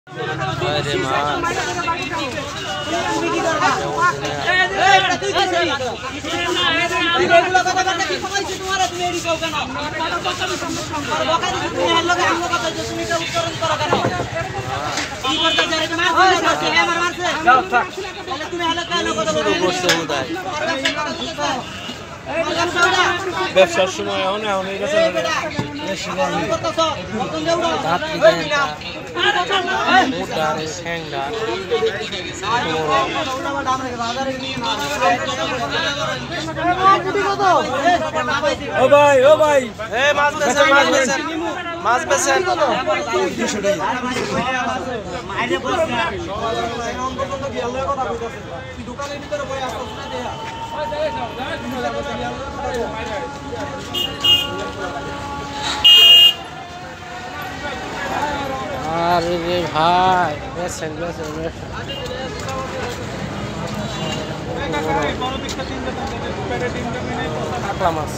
ব্যবসার সময় এখন এই গেছে ও ভাই মাছ বেচেন আরে রে ভাই বেচেন কাতলা মাছ